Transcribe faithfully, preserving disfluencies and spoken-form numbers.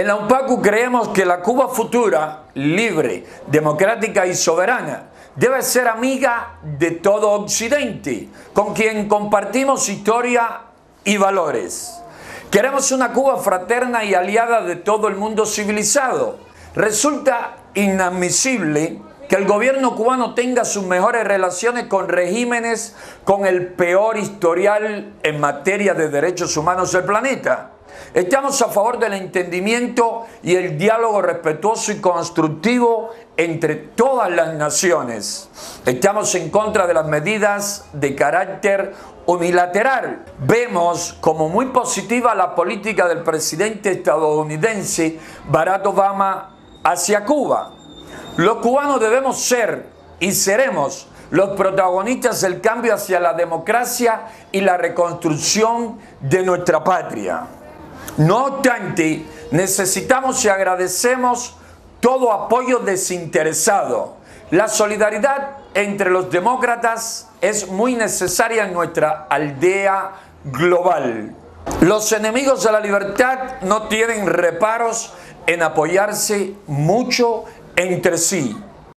En la UNPACU creemos que la Cuba futura, libre, democrática y soberana, debe ser amiga de todo Occidente, con quien compartimos historia y valores. Queremos una Cuba fraterna y aliada de todo el mundo civilizado. Resulta inadmisible que el gobierno cubano tenga sus mejores relaciones con regímenes con el peor historial en materia de derechos humanos del planeta. Estamos a favor del entendimiento y el diálogo respetuoso y constructivo entre todas las naciones. Estamos en contra de las medidas de carácter unilateral. Vemos como muy positiva la política del presidente estadounidense Barack Obama hacia Cuba. Los cubanos debemos ser y seremos los protagonistas del cambio hacia la democracia y la reconstrucción de nuestra patria. No obstante, necesitamos y agradecemos todo apoyo desinteresado. La solidaridad entre los demócratas es muy necesaria en nuestra aldea global. Los enemigos de la libertad no tienen reparos en apoyarse mucho entre sí.